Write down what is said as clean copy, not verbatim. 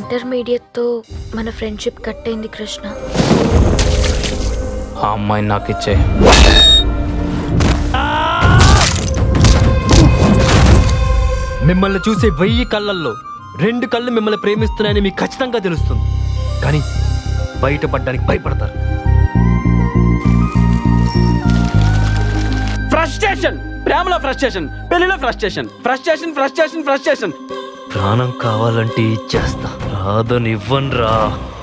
ఇంటర్మీడియట్తో మన friendship cut అయింది కృష్ణ. ఆ అమ్మాయిని నాకు ఇచ్చే. మిమ్మల్ని చూసే 1000 కళ్ళల్లో 2 కళ్ళు మిమ్మల్ని ప్రేమిస్తున్నాయని మీకు ఖచ్చితంగా తెలుస్తుంది, కానీ బయటపడడానికి భయపడతారు. ఫ్రస్ట్రేషన్, ప్రేమలో ఫ్రస్ట్రేషన్, పెళ్లిలో ఫ్రస్ట్రేషన్, ఫ్రస్ట్రేషన్ ఫ్రస్ట్రేషన్ ఫ్రస్ట్రేషన్. ప్రాణం కావాలంటే ఇచ్చేస్తా, రాదని ఇవ్వనురా.